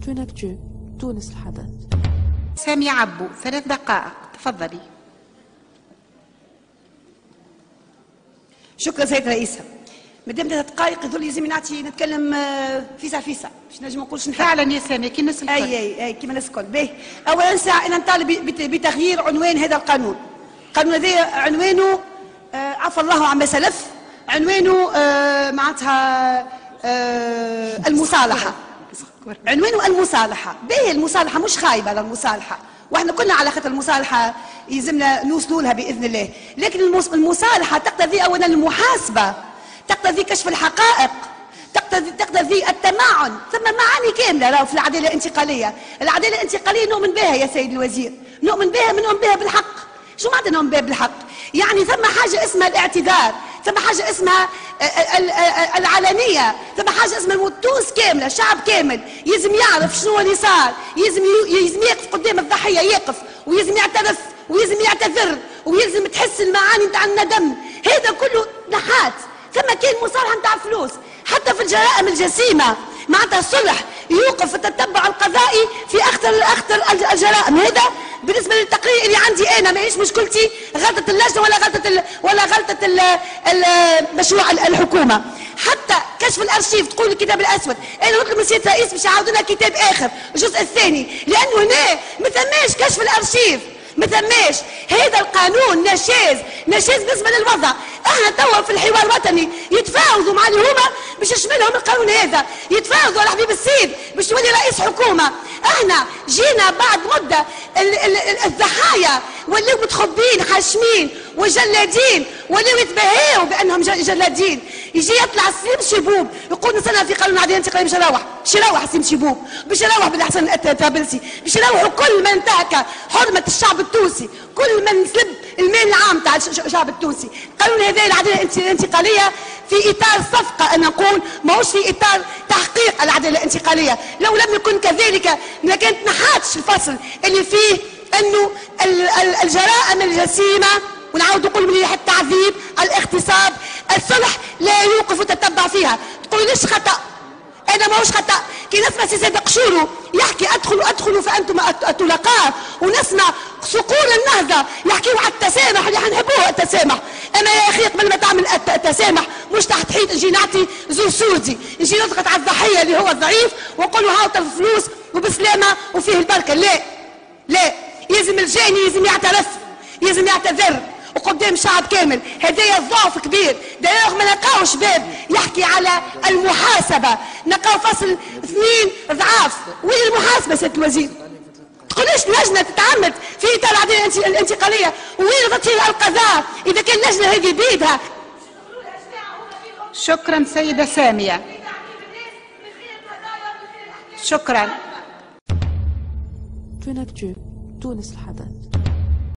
تونكتو تونس الحدث. سامية عبو 3 دقائق تفضلي. شكرا سيد رئيسة. مادام 3 دقائق يظل لازم نعطي نتكلم فيسع فيسع باش نجم نقولش فعلا يا سامية كي الناس الكل. اي كيما الناس الكل. باهي اولا ساعة انا نطالب بتغيير عنوان هذا القانون. القانون هذا عنوانه عفى الله عما سلف، عنوانه معناتها المصالحة. عنوانه المصالحة. باهي المصالحة مش خايبة المصالحة، واحنا كنا على خاطر المصالحة يلزمنا نوصلوا لها بإذن الله، لكن المصالحة تقتضي أولا المحاسبة، تقتضي كشف الحقائق، تقتضي التمعن. ثم معاني كاملة راهو في العدالة الانتقالية. العدالة الانتقالية نؤمن بها يا سيد الوزير، نؤمن بها بالحق. شو معناتها نؤمن بها بالحق؟ يعني ثم حاجة اسمها الاعتذار، ثم حاجة اسمها العلنية، ثم حاجة اسمها تونس كاملة، شعب كامل يلزم يعرف شنو اللي صار، يلزم يقف قدام الضحية، يقف ويلزم يعترف ويلزم يعتذر ويلزم تحس المعاني نتاع الندم. هذا كله نحات. ثم كاين مصالحة نتاع فلوس حتى في الجرائم الجسيمة، معناتها الصلح يوقف التتبع القضائي في اخطر الجرائم. هذا بالنسبه للتقرير اللي عندي انا ماهيش مشكلتي غلطه اللجنه ولا غلطه مشروع الحكومه. حتى كشف الارشيف تقول الكتاب الاسود، انا نطلب من سياده الرئيس باش يعاودوا لنا كتاب اخر الجزء الثاني، لانه هنا ما ثماش كشف الارشيف، ما ثماش. هذا القانون نشاز بالنسبه للوضع. احنا توا في الحوار الوطني يتفاوضوا مع اللي هما باش يشملهم القانون هذا، يتفاوضوا على حبيب السيد باش يولي رئيس حكومه. احنا جينا بعد مده الضحايا ولاو متخبين حاشمين وجلادين، ولاو يتباهوا بانهم جلادين. يجي يطلع سليم شبوب يقول نستنى في قانون العداله الانتقاليه باش يروح سليم شبوب، باش يروح بالاحسن التابلسي، باش يروحوا كل من انتهك حرمه الشعب التونسي، كل من سلب المال العام تاع الشعب التونسي. قانون هذا العداله الانتقاليه في اطار صفقه، انا نقول ماهوش في اطار تحقيق العداله الانتقاليه. لو لم يكن كذلك ما كانت نحاتش الفصل اللي فيه انه الجرائم الجسيمه، ونعاود نقول مليح، التعذيب، الاغتصاب، الصلح لا يوقف وتتبع فيها. تقول ليش خطا؟ انا ماهوش خطا. كي نسمع سي سيد قشورو يحكي ادخلوا فانتم الطلقاء، ونسمع صقور النهضه يحكيوا على التسامح اللي حنحبوه التسامح. اما يا اخي قبل ما تعمل التسامح مش تحت حيط نجي نعطي زور سودي، نجي نضغط على الضحيه اللي هو الضعيف ونقول له هاو الفلوس وبسلامه وفيه البركه. لا يلزم الجاني يلزم يعترف، يلزم يعتذر وقدام شعب كامل. هذايا ضعف كبير. دايوغ ما نلقاوش باب يحكي على المحاسبه، نلقاو فصل 2 ضعاف. وين المحاسبه سياده الوزير؟ تقوليش لجنه تتعمد في اطار العداله الانتقاليه، وين تطهير القضاء اذا كان اللجنه هذه بيدها؟ شكرا سيده ساميه. شكرا. تونكتو تونس الحدث.